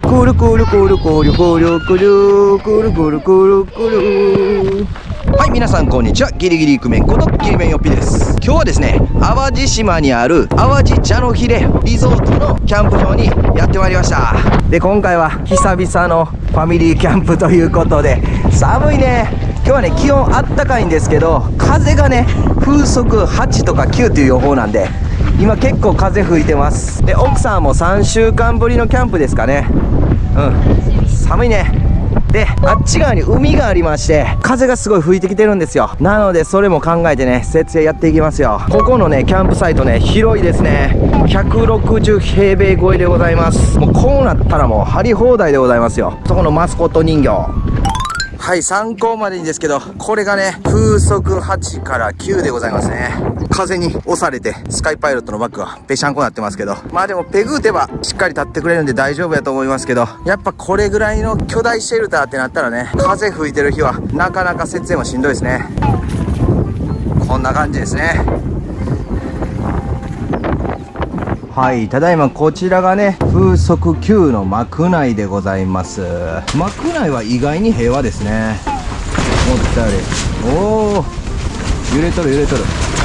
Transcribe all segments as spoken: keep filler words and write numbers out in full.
くるくるくるくるくるくるくるくるくるくる。はい、皆さんこんにちは。ギリギリイクメンことギリメンよっぴです。今日はですね、淡路島にある淡路茶のひれリゾートのキャンプ場にやってまいりました。で、今回は久々のファミリーキャンプということで、寒いね。今日はね、気温あったかいんですけど、風がね、風速はちとかきゅうという予報なんで、今結構風吹いてます。で、奥さんもさんしゅうかんぶりのキャンプですかね。うん、寒いね。で、あっち側に海がありまして、風がすごい吹いてきてるんですよ。なのでそれも考えてね、設営やっていきますよ。ここのね、キャンプサイトね、広いですね。ひゃくろくじゅうへいべい超えでございます。もうこうなったらもう張り放題でございますよ。そこのマスコット人形、はい、参考までにですけど、これがね、風速はちからきゅうでございますね。風に押されて、スカイパイロットのバッグはぺしゃんこになってますけど、まあでもペグ打てばしっかり立ってくれるんで大丈夫やと思いますけど、やっぱこれぐらいの巨大シェルターってなったらね、風吹いてる日はなかなか設営もしんどいですね。こんな感じですね。はい、ただいまこちらがね、風速きゅうの幕内でございます。幕内は意外に平和ですね。思ったより。おー、揺れとる揺れとる。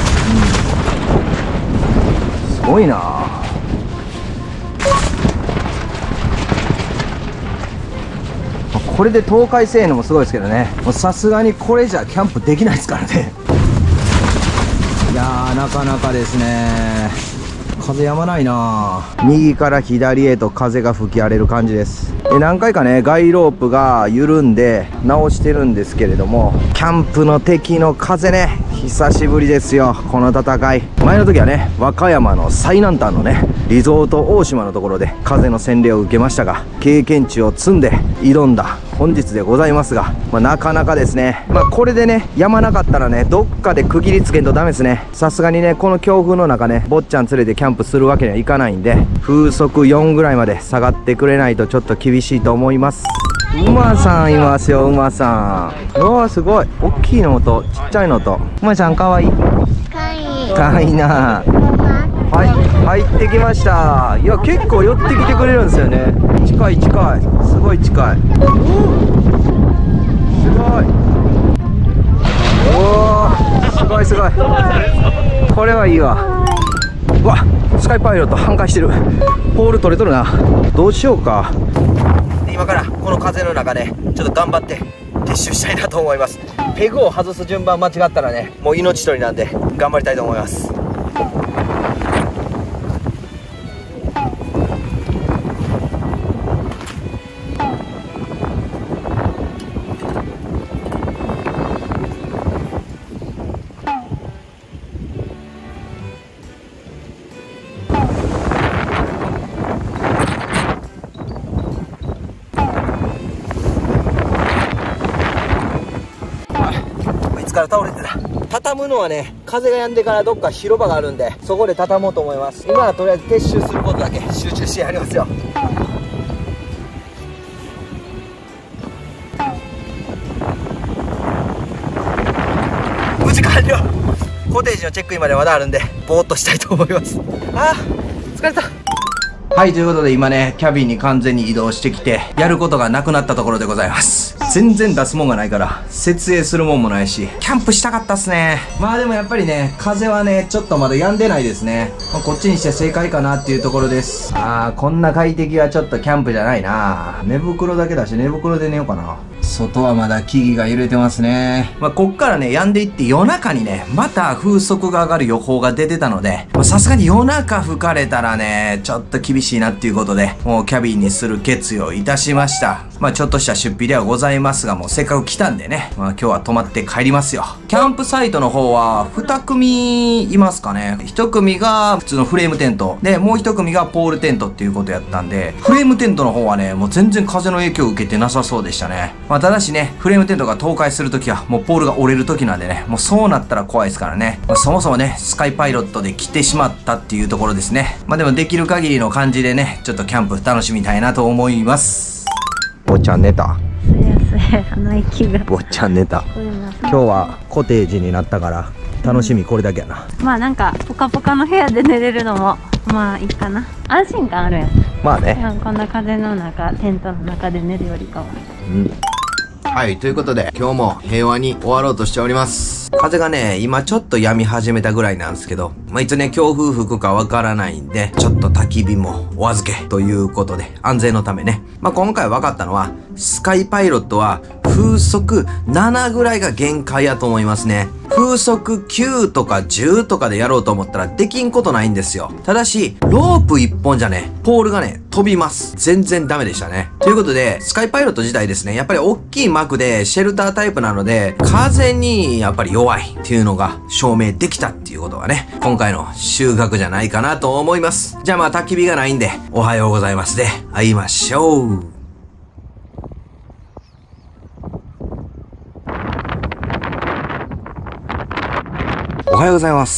うん、すごいな。これで倒壊せえのもすごいですけどね。さすがにこれじゃキャンプできないですからね。いやー、なかなかですね。風やまないな。右から左へと風が吹き荒れる感じです。で、何回かね、ガイロープが緩んで直してるんですけれども、キャンプの敵の風ね、久しぶりですよ、この戦い。前の時はね、和歌山の最南端のね、リゾート大島のところで風の洗礼を受けましたが、経験値を積んで挑んだ本日でございますが、まあ、なかなかですね、まあ、これでね、やまなかったらね、どっかで区切りつけんとダメですね。さすがにね、この強風の中ね、坊ちゃん連れてキャンプするわけにはいかないんで、風速よんぐらいまで下がってくれないとちょっと厳しいと思います。馬さんいますよ、馬さん。うわー、すごい。大きいのとちっちゃいのと。馬さんかわいい。 かわいい。 かわいいな。はい、入ってきました。いや、結構寄ってきてくれるんですよね。近い近い、すごい近い。すごい。おー、すごいすごい。これはいいわ。うわ、スカイパイロット半壊してる。ポール取れとるな。どうしようか。今からこの風の中でちょっと頑張って撤収したいなと思います。ペグを外す順番間違ったらね、もう命取りなんで頑張りたいと思います。から倒れてた。畳むのはね、風が止んでからどっか広場があるんで、そこで畳もうと思います。今はとりあえず撤収することだけ集中してやりますよ。無事完了。コテージのチェックインまでまだあるんで、ぼーっとしたいと思います。あー、疲れた。はい、ということで今ね、キャビンに完全に移動してきて、やることがなくなったところでございます。全然出すもんがないから、設営するもんもないし、キャンプしたかったっすね。まあでもやっぱりね、風はね、ちょっとまだ止んでないですね。まあ、こっちにして正解かなっていうところです。あー、こんな快適はちょっとキャンプじゃないな。寝袋だけだし、寝袋で寝ようかな。外はまだ木々が揺れてますね。まあ、こっからね、止んでいって夜中にね、また風速が上がる予報が出てたので、さすがに夜中吹かれたらね、ちょっと厳しいなっていうことで、もうキャビンにする決意をいたしました。まあ、ちょっとした出費ではございますが、もうせっかく来たんでね、まあ、今日は泊まって帰りますよ。キャンプサイトの方は、に組いますかね。ひと組が普通のフレームテント。で、もうひと組がポールテントっていうことやったんで、フレームテントの方はね、もう全然風の影響を受けてなさそうでしたね。まあ、ただしね、フレームテントが倒壊するときは、もうポールが折れるときなんでね、もうそうなったら怖いですからね。まあ、そもそもね、スカイパイロットで来てしまったっていうところですね。まあでもできる限りの感じでね、ちょっとキャンプ楽しみたいなと思います。坊ちゃん寝た？ すやすや、鼻息が。 坊ちゃん寝た。今日はコテージになったから、楽しみこれだけやな。 まあなんか、ポカポカの部屋で寝れるのも、まあいいかな。安心感あるやん。 まあね。 うん、こんな風の中、テントの中で寝るよりかは。 うん。はい、ということで、今日も平和に終わろうとしております。風がね、今ちょっと止み始めたぐらいなんですけど、まあ、いつね、強風吹くかわからないんで、ちょっと焚き火もお預けということで、安全のためね。まあ、今回分かったのは、スカイパイロットは風速ななぐらいが限界やと思いますね。風速きゅうとかじゅうとかでやろうと思ったらできんことないんですよ。ただし、ロープいっぽんじゃね、ポールがね、飛びます。全然ダメでしたね。ということで、スカイパイロット自体ですね、やっぱり大きい幕でシェルタータイプなので、風にやっぱり弱いっていうのが証明できたっていうことがね、今回の収穫じゃないかなと思います。じゃあまあ焚き火がないんで、おはようございますで、会いましょう。おはようございます。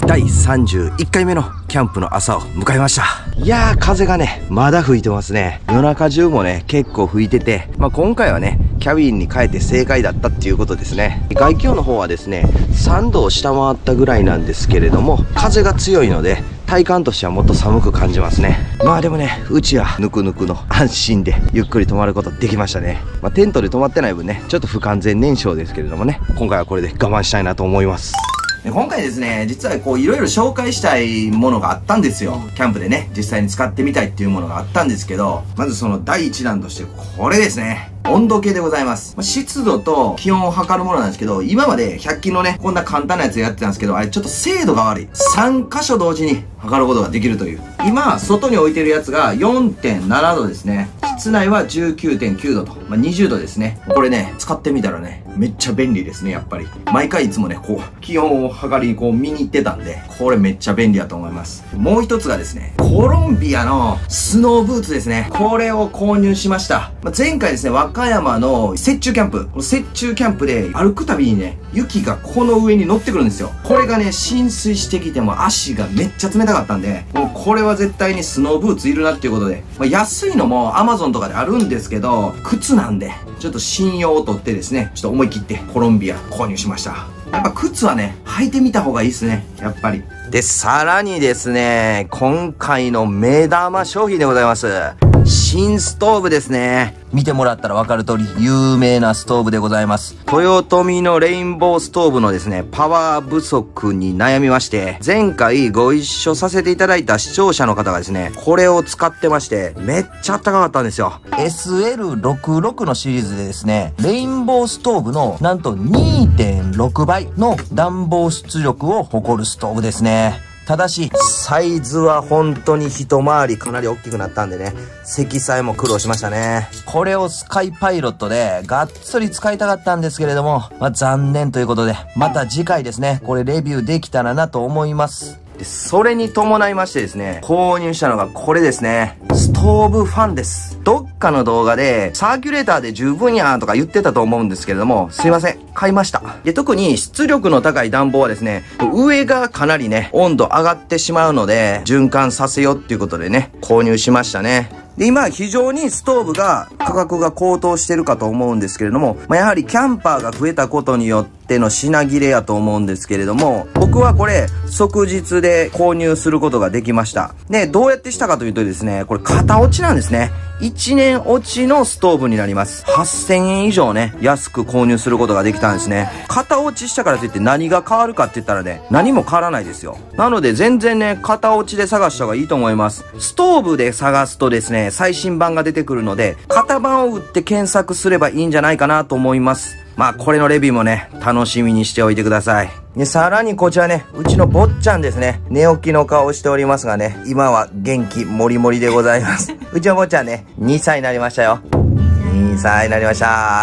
だいさんじゅういっかいめのキャンプの朝を迎えました。いやー、風がね、まだ吹いてますね。夜中中もね、結構吹いてて、まあ今回はね、キャビンに帰って正解だったっていうことですね。外気温の方はですね、さんどを下回ったぐらいなんですけれども、風が強いので、体感としてはもっと寒く感じますね。まあでもね、うちはぬくぬくの安心でゆっくり泊まることできましたね。まあテントで泊まってない分ね、ちょっと不完全燃焼ですけれどもね、今回はこれで我慢したいなと思います。今回ですね、実はこういろいろ紹介したいものがあったんですよ。キャンプでね、実際に使ってみたいっていうものがあったんですけど、まずその第一弾としてこれですね。温度計でございます。湿度と気温を測るものなんですけど、今までひゃく均のね、こんな簡単なやつやってたんですけど、あれちょっと精度が悪い。さん箇所同時に測ることができるという。今、外に置いてるやつが よんてんななどですね。室内は じゅうきゅうてんきゅうどと、まあ、にじゅうどですね。これね、使ってみたらね、めっちゃ便利ですね、やっぱり。毎回いつもね、こう、気温を測りにこう見に行ってたんで、これめっちゃ便利だと思います。もう一つがですね、コロンビアのスノーブーツですね。これを購入しました。まあ、前回ですね、和歌山の雪中キャンプ。この雪中キャンプで歩くたびにね、雪がこの上に乗ってくるんですよ。これがね、浸水してきても足がめっちゃ冷たかったんで、もうこれは絶対にスノーブーツいるなっていうことで、まあ、安いのも アマゾン とかであるんですけど、靴なんで、ちょっと信用を取ってですね、ちょっと思い切ってコロンビア購入しました。やっぱ靴はね、履いてみた方がいいですね、やっぱり。で、さらにですね、今回の目玉商品でございます。新ストーブですね。見てもらったらわかる通り、有名なストーブでございます。豊臣のレインボーストーブのですね、パワー不足に悩みまして、前回ご一緒させていただいた視聴者の方がですね、これを使ってまして、めっちゃ高かったんですよ。エスエルろくじゅうろく のシリーズでですね、レインボーストーブのなんと にてんろくばいの暖房出力を誇るストーブですね。ただし、サイズは本当に一回りかなり大きくなったんでね、積載も苦労しましたね。これをスカイパイロットでがっつり使いたかったんですけれども、まあ残念ということで、また次回ですね、これレビューできたらなと思います。で、それに伴いましてですね、購入したのがこれですね。ストーブファンです。どっかの動画で、サーキュレーターで十分やんとか言ってたと思うんですけれども、すいません。買いました。で、特に出力の高い暖房はですね、上がかなりね、温度上がってしまうので、循環させようっていうことでね、購入しましたね。で、今、非常にストーブが、価格が高騰してるかと思うんですけれども、まあ、やはりキャンパーが増えたことによっての品切れやと思うんですけれども、僕はこれ、即日で購入することができました。で、どうやってしたかというとですね、これ、型落ちなんですね。いちねん落ちのストーブになります。はっせんえん以上ね、安く購入することができたんですね。型落ちしたからといって何が変わるかって言ったらね、何も変わらないですよ。なので全然ね、型落ちで探した方がいいと思います。ストーブで探すとですね、最新版が出てくるので、型番を打って検索すればいいんじゃないかなと思います。まあ、これのレビューもね、楽しみにしておいてください。で、さらにこちらね、うちの坊ちゃんですね。寝起きの顔をしておりますがね、今は元気もりもりでございます。うちの坊ちゃんね、にさいになりましたよ。にさいになりました。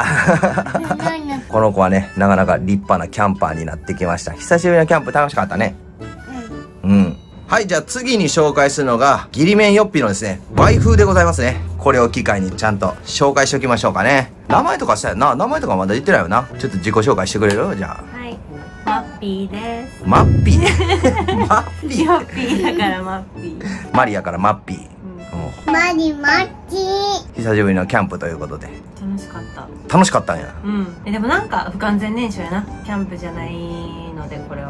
この子はね、なかなか立派なキャンパーになってきました。久しぶりのキャンプ楽しかったね。うん。うん。はい、じゃあ次に紹介するのが、ギリメンヨッピーのですね、和風でございますね。これを機会にちゃんと紹介しておきましょうかね。名前とかしたよな。名前とかまだ言ってないよな。ちょっと自己紹介してくれる？じゃあ。はい。 マッピーです。 マッピーマッピーマッピーだからマッピー。 マリアからマッピー。 うん、マリマッチー。 久しぶりのキャンプということで。 楽しかった。 楽しかったんや。 うん。でもなんか不完全燃焼やな。キャンプじゃないのでこれは。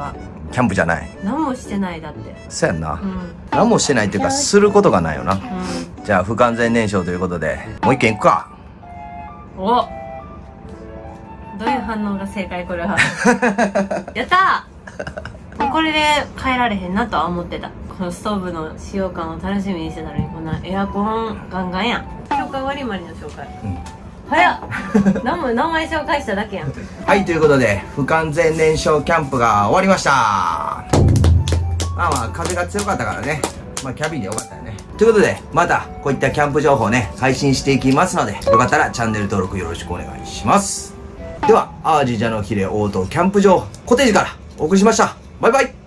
キャンプじゃない。 何もしてないだって。 そうやんな、 うん、 何もしてないっていうかすることがないよな、 うん、 じゃあ不完全燃焼ということでもう一軒行くか。 お、どういう反応が正解これは。やったー。もうこれで変えられへんなとは思ってた。このストーブの使用感を楽しみにしてたのに、こんなエアコンガンガンやん。紹介終わり、まりの紹介、うん、早っ。何も名前紹介しただけやん。 はい、ということで不完全燃焼キャンプが終わりました。まあまあ風が強かったからね、まあキャビンでよかったよね。ということでまたこういったキャンプ情報ね配信していきますので、よかったらチャンネル登録よろしくお願いします。では淡路ジャノヒレオートキャンプ場コテージからお送りしました。バイバイ。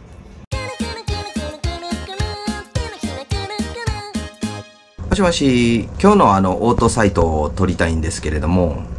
もしもし、今日のあのオートサイトを撮りたいんですけれども、